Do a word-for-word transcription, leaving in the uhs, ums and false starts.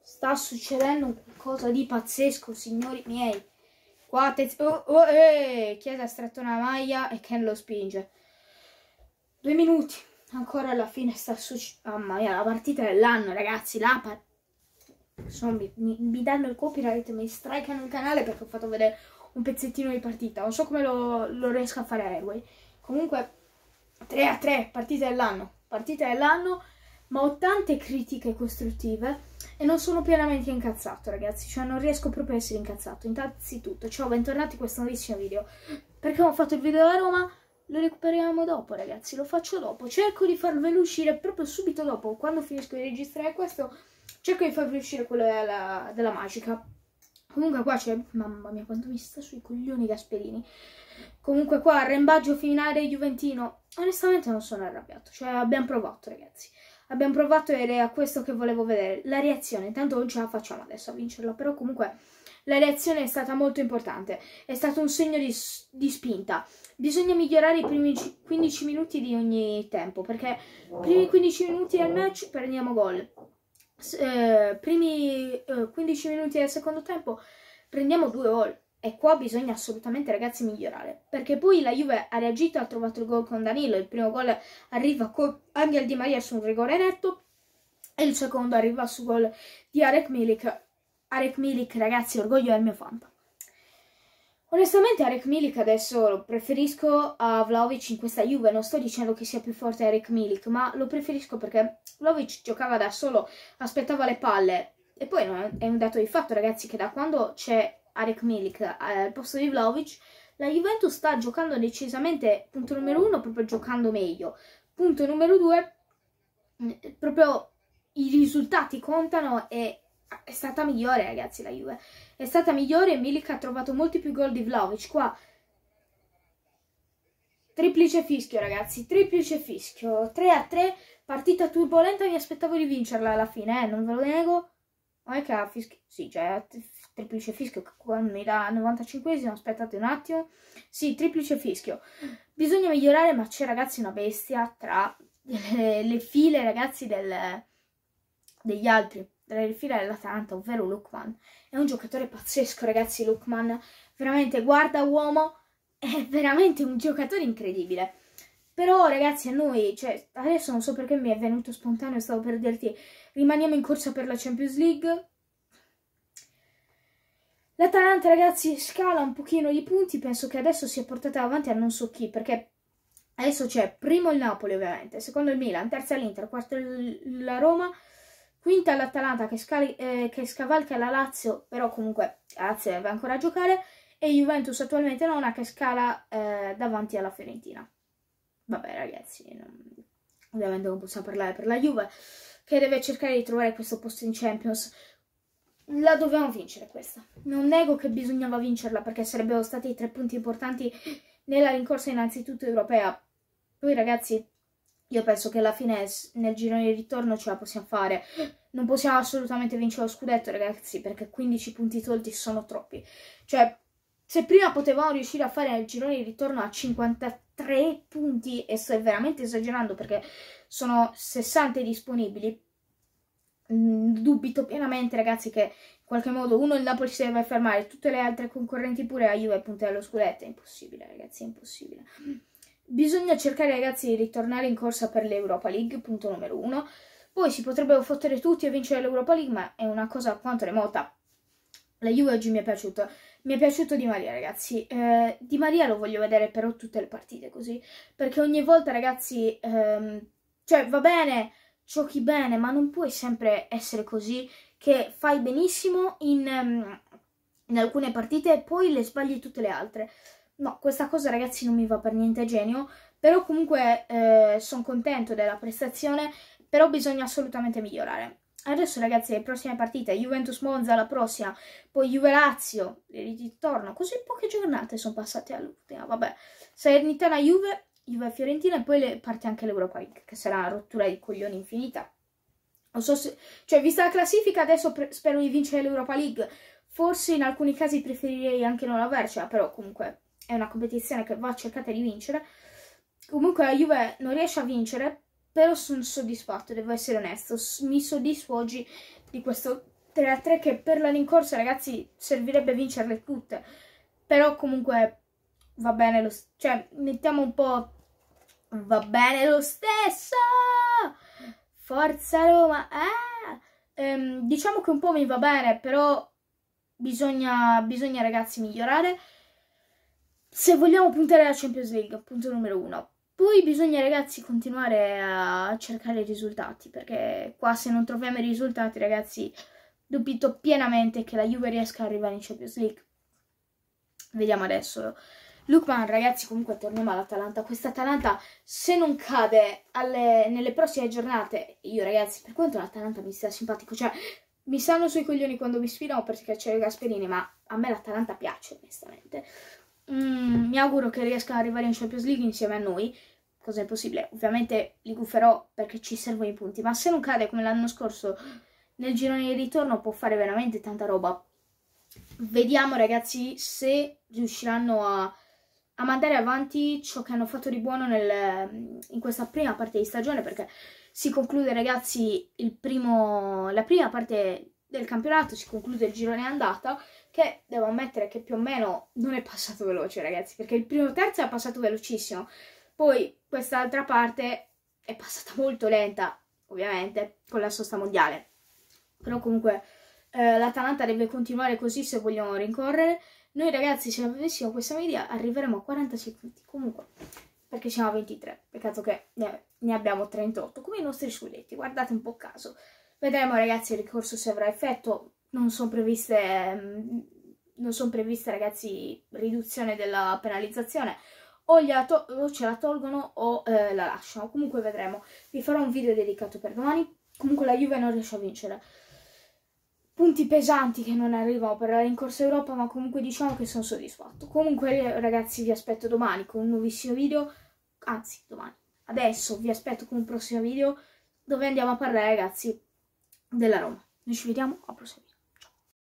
sta succedendo qualcosa di pazzesco, signori miei. Qua, attenzione. Oh, oh, eh, Chiesa ha stretto una maglia e Ken lo spinge. Due minuti. Ancora alla fine sta succedendo. Mamma mia, la partita dell'anno, ragazzi. La par... mi, mi, mi danno il copyright, mi strikano il canale perché ho fatto vedere un pezzettino di partita. Non so come lo, lo riesco a fare a Airway. Comunque, tre a tre, partita dell'anno. Partita dell'anno. Ma ho tante critiche costruttive e non sono pienamente incazzato, ragazzi. Cioè, non riesco proprio a essere incazzato. Innanzitutto, ciao, bentornati in questo nuovissimo video. Perché ho fatto il video da Roma? Lo recuperiamo dopo, ragazzi. Lo faccio dopo. Cerco di farvelo uscire proprio subito dopo. Quando finisco di registrare questo, cerco di farvi uscire quello della, della Magica. Comunque qua c'è... Mamma mia, quanto mi sta sui coglioni Gasperini. Comunque qua, arrembaggio finale juventino. Onestamente non sono arrabbiato. Cioè, abbiamo provato, ragazzi. Abbiamo provato ed è a questo che volevo vedere. La reazione, intanto non ce la facciamo adesso a vincerla, però comunque la reazione è stata molto importante. È stato un segno di, di spinta. Bisogna migliorare i primi quindici minuti di ogni tempo, perché primi quindici minuti del match prendiamo gol. Eh, primi eh, quindici minuti del secondo tempo prendiamo due gol. E qua bisogna assolutamente, ragazzi, migliorare. Perché poi la Juve ha reagito, ha trovato il gol con Danilo. Il primo gol arriva con Angel Di Maria su un rigore netto. E il secondo arriva su gol di Arek Milik. Arek Milik, ragazzi, orgoglio del mio Fanta. Onestamente Arek Milik adesso lo preferisco a Vlahovic in questa Juve. Non sto dicendo che sia più forte Arek Milik, ma lo preferisco perché Vlahovic giocava da solo, aspettava le palle. E poi è un dato di fatto, ragazzi, che da quando c'è Arek Milik al posto di Vlahovic, la Juventus sta giocando decisamente, punto numero uno, proprio giocando meglio. Punto numero due, proprio i risultati contano e è stata migliore, ragazzi, la Juve. È stata migliore e Milik ha trovato molti più gol di Vlahovic. Qua triplice fischio, ragazzi, triplice fischio. tre a tre, partita turbolenta, mi aspettavo di vincerla alla fine, eh, non ve lo nego. Non è che ha fischio, sì, cioè triplice fischio quando mi dà novantacinquesimo, aspettate un attimo. Sì, triplice fischio. Bisogna migliorare, ma c'è, ragazzi, una bestia tra le, le file, ragazzi, del, degli altri, delle file dell'Atalanta, ovvero Lookman. È un giocatore pazzesco, ragazzi, Lookman. Veramente, guarda uomo, è veramente un giocatore incredibile. Però, ragazzi, a noi, cioè, adesso non so perché mi è venuto spontaneo, stavo per dirti, rimaniamo in corsa per la Champions League. L'Atalanta, ragazzi, scala un pochino di punti, penso che adesso sia portata avanti a non so chi, perché adesso c'è primo il Napoli, ovviamente, secondo il Milan, terza l'Inter, quarta la Roma, quinta l'Atalanta che, eh, che scavalca la Lazio, però comunque la Lazio deve ancora giocare, e Juventus attualmente nona che scala eh, davanti alla Fiorentina. Vabbè, ragazzi, non... ovviamente non possiamo parlare per la Juve, che deve cercare di trovare questo posto in Champions. La dovevamo vincere questa. Non nego che bisognava vincerla perché sarebbero stati tre punti importanti nella rincorsa innanzitutto europea. Poi, ragazzi, io penso che alla fine nel girone di ritorno ce la possiamo fare. Non possiamo assolutamente vincere lo scudetto, ragazzi, perché quindici punti tolti sono troppi. Cioè, se prima potevamo riuscire a fare nel girone di ritorno a cinquantatré punti, e sto veramente esagerando perché sono sessanta disponibili, dubito pienamente, ragazzi, che in qualche modo uno il Napoli si deve fermare, tutte le altre concorrenti pure la Juve puntare allo scudetto. È impossibile, ragazzi, è impossibile. Bisogna cercare, ragazzi, di ritornare in corsa per l'Europa League, punto numero uno. Poi si potrebbero fottere tutti e vincere l'Europa League, ma è una cosa quanto remota. La Juve oggi mi è piaciuto, mi è piaciuto Di Maria, ragazzi. Eh, Di Maria lo voglio vedere però tutte le partite così, perché ogni volta, ragazzi, ehm, cioè va bene, giochi bene, ma non puoi sempre essere così, che fai benissimo in, um, in alcune partite e poi le sbagli tutte le altre. No, questa cosa, ragazzi, non mi va per niente genio, però comunque eh, sono contento della prestazione, però bisogna assolutamente migliorare. Adesso, ragazzi, le prossime partite, Juventus Monza la prossima, poi Juve Lazio, di ritorno, così poche giornate sono passate all'ultima, vabbè. Salernitana Juve, Juve Fiorentina, e poi le, parte anche l'Europa League, che sarà una rottura di coglioni infinita. Non so se, cioè, vista la classifica, adesso spero di vincere l'Europa League. Forse in alcuni casi preferirei anche non avercela, però comunque è una competizione che va cercata di vincere. Comunque la Juve non riesce a vincere, però sono soddisfatto, devo essere onesto. Mi soddisfo oggi di questo tre a tre, che per la rincorsa, ragazzi, servirebbe vincerle tutte. Però comunque va bene lo stesso. Cioè, mettiamo un po'... Va bene lo stesso! Forza Roma! Eh! Ehm, diciamo che un po' mi va bene, però bisogna, bisogna ragazzi migliorare se vogliamo puntare alla Champions League, punto numero uno. Poi bisogna ragazzi continuare a cercare i risultati, perché qua se non troviamo i risultati ragazzi dubito pienamente che la Juve riesca ad arrivare in Champions League. Vediamo adesso. Lookman, ragazzi, comunque torniamo all'Atalanta. Questa Atalanta, se non cade alle, nelle prossime giornate, io ragazzi, per quanto l'Atalanta mi sia simpatico, cioè mi stanno sui coglioni quando mi sfidano perché c'è Gasperini, ma a me l'Atalanta piace onestamente. Mm, mi auguro che riesca ad arrivare in Champions League insieme a noi, cosa è possibile. Ovviamente li guferò perché ci servono i punti, ma se non cade come l'anno scorso nel girone di ritorno può fare veramente tanta roba. Vediamo ragazzi se riusciranno a, a mandare avanti ciò che hanno fatto di buono nel, in questa prima parte di stagione, perché si conclude ragazzi il primo, la prima parte del campionato, si conclude il girone andata, che devo ammettere che più o meno non è passato veloce ragazzi, perché il primo terzo è passato velocissimo, poi quest'altra parte è passata molto lenta, ovviamente, con la sosta mondiale, però comunque eh, l'Atalanta deve continuare così se vogliamo rincorrere. Noi ragazzi, se avessimo questa media arriveremo a quarantasei punti, comunque, perché siamo a ventitré, peccato che ne, ne abbiamo trentotto, come i nostri scudetti, guardate un po' caso. Vedremo ragazzi il ricorso se avrà effetto, non sono previste, non sono previste ragazzi riduzione della penalizzazione, o, o ce la tolgono o eh, la lasciano, comunque vedremo. Vi farò un video dedicato per domani. Comunque la Juve non riesce a vincere, punti pesanti che non arrivano per la rincorsa Europa, ma comunque diciamo che sono soddisfatto. Comunque ragazzi vi aspetto domani con un nuovissimo video, anzi domani, adesso vi aspetto con un prossimo video dove andiamo a parlare ragazzi della Roma. Noi ci vediamo al prossimo video.